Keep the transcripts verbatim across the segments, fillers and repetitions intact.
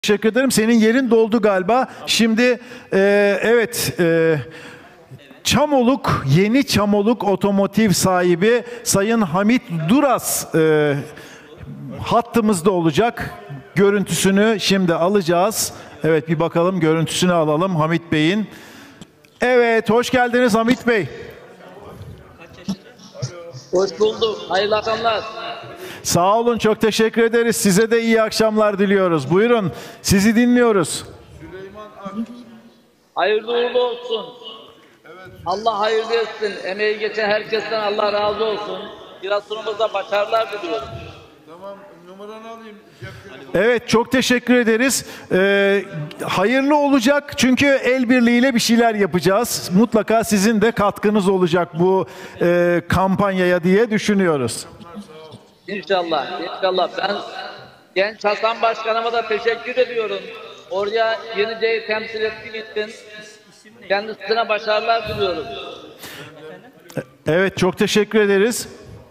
Teşekkür ederim. Senin yerin doldu galiba. Şimdi e, evet e, Çamoluk, Yeni Çamoluk Otomotiv sahibi Sayın Hamit Duras e, hattımızda olacak. Görüntüsünü şimdi alacağız. Evet, bir bakalım, görüntüsünü alalım Hamit Bey'in. Evet, hoş geldiniz Hamit Bey. Hoş bulduk. Hayırlı akşamlar. Sağ olun, çok teşekkür ederiz. Size de iyi akşamlar diliyoruz. Buyurun, sizi dinliyoruz. Hayırlı uğurlu olsun. Allah hayırlı etsin. Emeği geçen herkesten Allah razı olsun. Giresun'umuzda başarılar diliyorum. Tamam, numaranı alayım. Evet, çok teşekkür ederiz. Ee, hayırlı olacak çünkü el birliğiyle bir şeyler yapacağız. Mutlaka sizin de katkınız olacak bu e, kampanyaya diye düşünüyoruz. İnşallah. İnşallah. Ben Genç Hasan Başkanıma da teşekkür ediyorum. Oraya Yenice'yi temsil ettiği için kendisine başarılar diliyorum. Evet, çok teşekkür ederiz.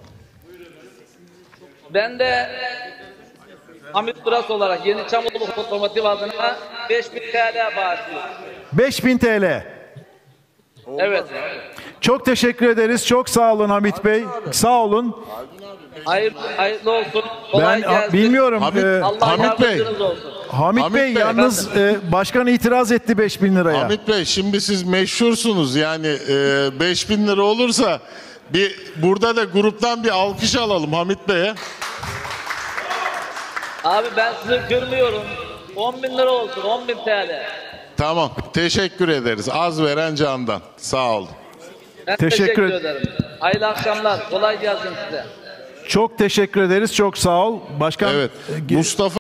Ben de Hamit Duras olarak Yeni Çamoluk Otomotiv adına beş bin T L bağışlıyorum. beş bin T L. Evet. Çok teşekkür ederiz. Çok sağ olun Hamit Bey. Sağ olun. Hayırlı, hayırlı olsun. Kolay Ben gelsin. bilmiyorum. Hamit- e, Allah Hamit Bey. yardımcınız olsun. Hamit, Hamit Bey, Bey, yalnız e, başkan itiraz etti beş bin liraya. Hamit Bey, şimdi siz meşhursunuz, yani e, beş bin lira olursa bir burada da gruptan bir alkış alalım Hamit Bey'e. Abi ben sizi kırmıyorum. on bin lira olsun. on bin T L. Tamam, teşekkür ederiz. Az veren candan. Sağ olun. Ben Teşekkür teşekkür, ed- ederim. Hayırlı akşamlar. Kolay gelsin size. Çok teşekkür ederiz. Çok sağ ol. Başkan Evet, e, Mustafa